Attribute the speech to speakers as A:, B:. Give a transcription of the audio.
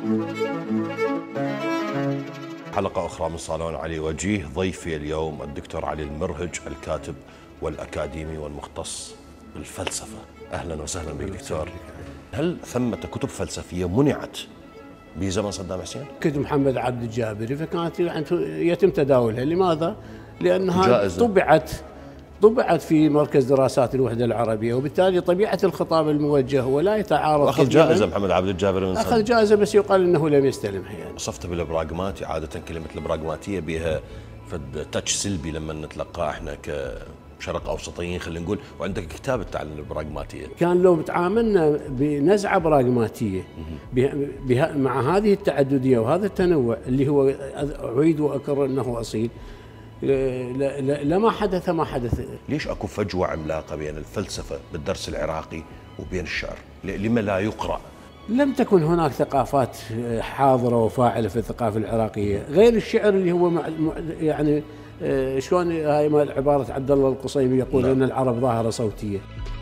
A: حلقة أخرى من صالون علي وجيه. ضيفي اليوم الدكتور علي المرهج، الكاتب والأكاديمي والمختص بالفلسفة. أهلا وسهلا بك دكتور. هل ثمة كتب فلسفية منعت بزمن صدام حسين؟
B: كتب محمد عبد الجابري فكانت يتم تداولها. لماذا؟ لأنها
A: جائزة.
B: طبعت في مركز دراسات الوحدة العربية، وبالتالي طبيعة الخطاب الموجه ولا يتعارض.
A: أخذ جائزة محمد عبد الجابري من
B: أخذ جائزة، بس يقال أنه لم يستلمها. يعني
A: وصفته بالبراغماتي. عادة كلمة البراغماتية بها فد تاتش سلبي لما نتلقاه احنا كشرق أوسطيين خلينا نقول، وعندك كتاب تعلم البراغماتية.
B: كان لو تعاملنا بنزعة براغماتية مع هذه التعددية وهذا التنوع اللي هو أعيد وأكرر أنه أصيل، لما حدث ما حدث.
A: ليش اكو فجوة عملاقة بين الفلسفة بالدرس العراقي وبين الشعر؟ لما لا يقرأ؟
B: لم تكن هناك ثقافات حاضرة وفاعلة في الثقافة العراقية غير الشعر اللي هو يعني شلون هاي عبارة عبد الله القصيمي يقول ان العرب ظاهرة صوتية.